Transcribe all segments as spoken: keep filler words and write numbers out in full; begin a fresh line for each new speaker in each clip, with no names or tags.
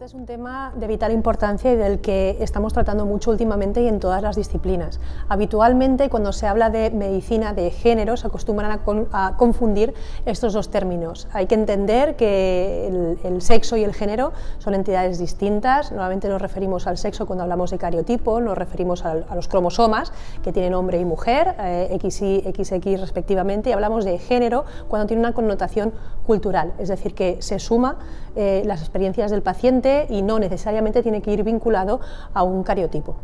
Este es un tema de vital importancia y del que estamos tratando mucho últimamente y en todas las disciplinas. Habitualmente, cuando se habla de medicina de género, se acostumbran a, con, a confundir estos dos términos. Hay que entender que el, el sexo y el género son entidades distintas. Normalmente nos referimos al sexo cuando hablamos de cariotipo, nos referimos a, a los cromosomas que tienen hombre y mujer, eh, X Y, X X respectivamente, y hablamos de género cuando tiene una connotación cultural, es decir, que se suma eh, las experiencias del paciente y no necesariamente tiene que ir vinculado a un cariotipo.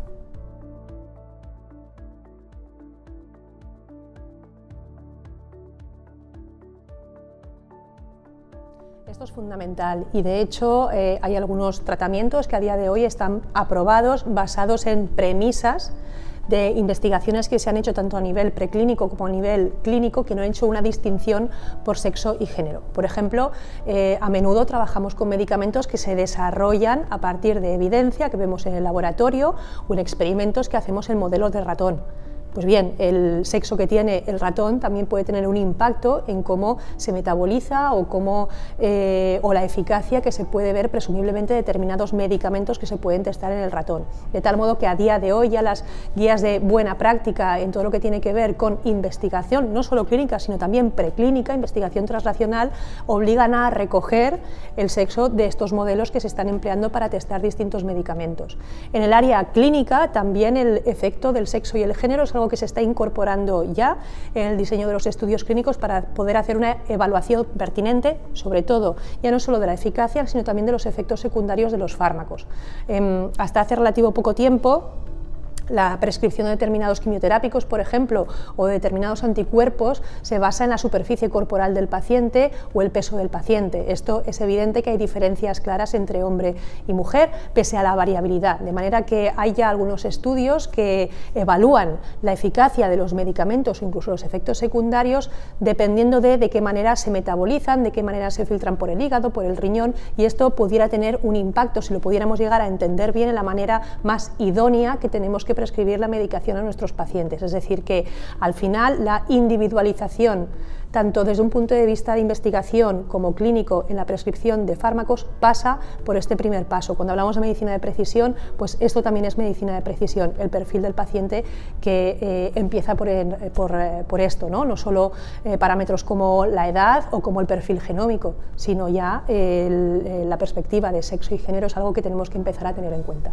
Esto es fundamental y de hecho eh, hay algunos tratamientos que a día de hoy están aprobados basados en premisas de investigaciones que se han hecho tanto a nivel preclínico como a nivel clínico, que no han hecho una distinción por sexo y género. Por ejemplo, eh, a menudo trabajamos con medicamentos que se desarrollan a partir de evidencia que vemos en el laboratorio o en experimentos que hacemos en modelos de ratón. Pues bien, el sexo que tiene el ratón también puede tener un impacto en cómo se metaboliza o, cómo, eh, o la eficacia que se puede ver presumiblemente de determinados medicamentos que se pueden testar en el ratón. De tal modo que a día de hoy ya las guías de buena práctica en todo lo que tiene que ver con investigación, no solo clínica, sino también preclínica, investigación translacional, obligan a recoger el sexo de estos modelos que se están empleando para testar distintos medicamentos. En el área clínica también el efecto del sexo y el género es algo que se está incorporando ya en el diseño de los estudios clínicos para poder hacer una evaluación pertinente, sobre todo, ya no solo de la eficacia, sino también de los efectos secundarios de los fármacos. Eh, hasta hace relativo poco tiempo, la prescripción de determinados quimioterápicos, por ejemplo, o de determinados anticuerpos, se basa en la superficie corporal del paciente o el peso del paciente. Esto es evidente que hay diferencias claras entre hombre y mujer, pese a la variabilidad, de manera que hay ya algunos estudios que evalúan la eficacia de los medicamentos o incluso los efectos secundarios dependiendo de, de qué manera se metabolizan, de qué manera se filtran por el hígado, por el riñón, y esto pudiera tener un impacto, si lo pudiéramos llegar a entender bien, en la manera más idónea que tenemos que prescribir la medicación a nuestros pacientes. Es decir, que al final la individualización, tanto desde un punto de vista de investigación como clínico en la prescripción de fármacos, pasa por este primer paso. Cuando hablamos de medicina de precisión, pues esto también es medicina de precisión, el perfil del paciente que eh, empieza por, el, por, eh, por esto, ¿no? No solo eh, parámetros como la edad o como el perfil genómico, sino ya eh, el, la perspectiva de sexo y género es algo que tenemos que empezar a tener en cuenta.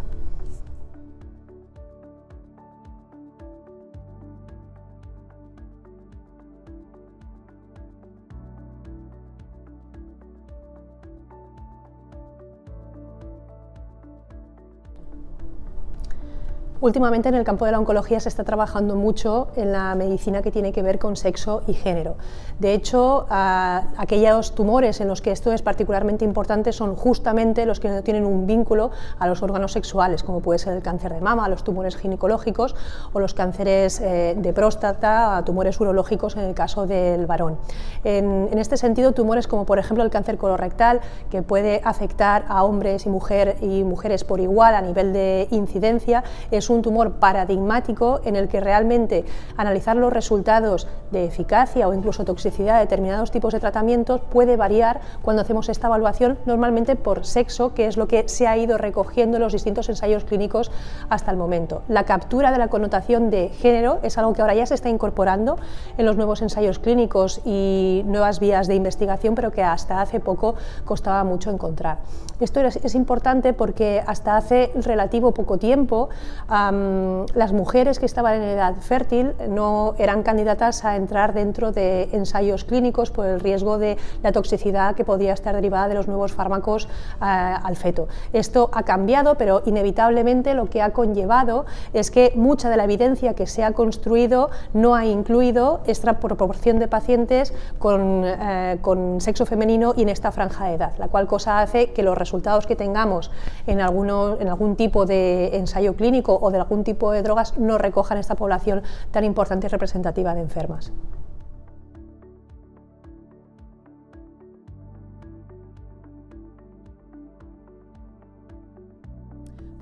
Últimamente en el campo de la oncología se está trabajando mucho en la medicina que tiene que ver con sexo y género. De hecho, a, aquellos tumores en los que esto es particularmente importante son justamente los que no tienen un vínculo a los órganos sexuales, como puede ser el cáncer de mama, los tumores ginecológicos o los cánceres eh, de próstata, tumores urológicos en el caso del varón. En, en este sentido, tumores como por ejemplo el cáncer colorectal, que puede afectar a hombres y, mujer, y mujeres por igual a nivel de incidencia, es un un tumor paradigmático en el que realmente analizar los resultados de eficacia o incluso toxicidad de determinados tipos de tratamientos puede variar cuando hacemos esta evaluación, normalmente por sexo, que es lo que se ha ido recogiendo en los distintos ensayos clínicos hasta el momento. La captura de la connotación de género es algo que ahora ya se está incorporando en los nuevos ensayos clínicos y nuevas vías de investigación, pero que hasta hace poco costaba mucho encontrar. Esto es, es importante porque hasta hace relativo poco tiempo Um, las mujeres que estaban en edad fértil no eran candidatas a entrar dentro de ensayos clínicos por el riesgo de la toxicidad que podía estar derivada de los nuevos fármacos uh, al feto. Esto ha cambiado, pero inevitablemente lo que ha conllevado es que mucha de la evidencia que se ha construido no ha incluido esta proporción de pacientes con, uh, con sexo femenino y en esta franja de edad, la cual cosa hace que los resultados que tengamos en, alguno, en algún tipo de ensayo clínico o de algún tipo de drogas no recojan esta población tan importante y representativa de enfermas.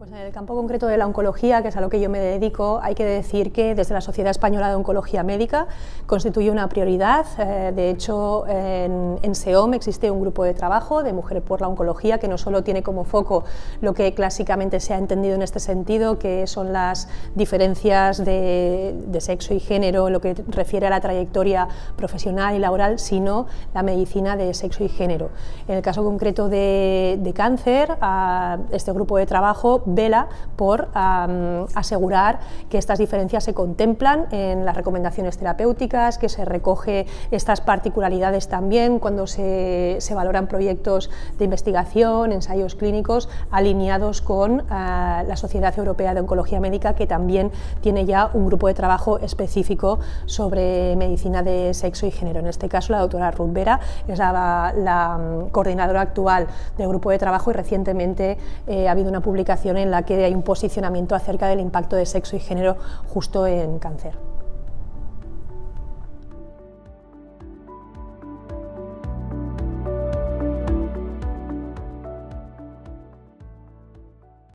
Pues en el campo concreto de la oncología, que es a lo que yo me dedico, hay que decir que desde la Sociedad Española de Oncología Médica constituye una prioridad. Eh, de hecho, en, en SEOM existe un grupo de trabajo de Mujeres por la Oncología que no solo tiene como foco lo que clásicamente se ha entendido en este sentido, que son las diferencias de, de sexo y género en lo que refiere a la trayectoria profesional y laboral, sino la medicina de sexo y género. En el caso concreto de, de cáncer, a este grupo de trabajo vela por um, asegurar que estas diferencias se contemplan en las recomendaciones terapéuticas, que se recoge estas particularidades también cuando se, se valoran proyectos de investigación, ensayos clínicos, alineados con uh, la Sociedad Europea de Oncología Médica, que también tiene ya un grupo de trabajo específico sobre medicina de sexo y género. En este caso, la doctora Ruth Vera es la, la um, coordinadora actual del grupo de trabajo y recientemente eh, ha habido una publicación en la que hay un posicionamiento acerca del impacto de sexo y género justo en cáncer.